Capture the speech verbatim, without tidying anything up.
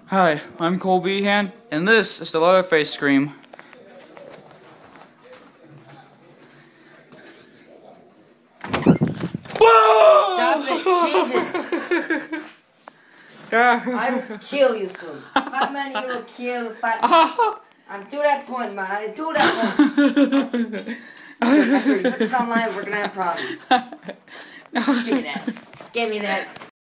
Hi, I'm Cole Behan, and this is the Leatherface Scream. Stop it, Jesus! I will kill you soon. Fat man, you will kill fat man. I'm to that point, man. I'm to that point. After, after you put this online, we're gonna have problems. Give me that. Give me that.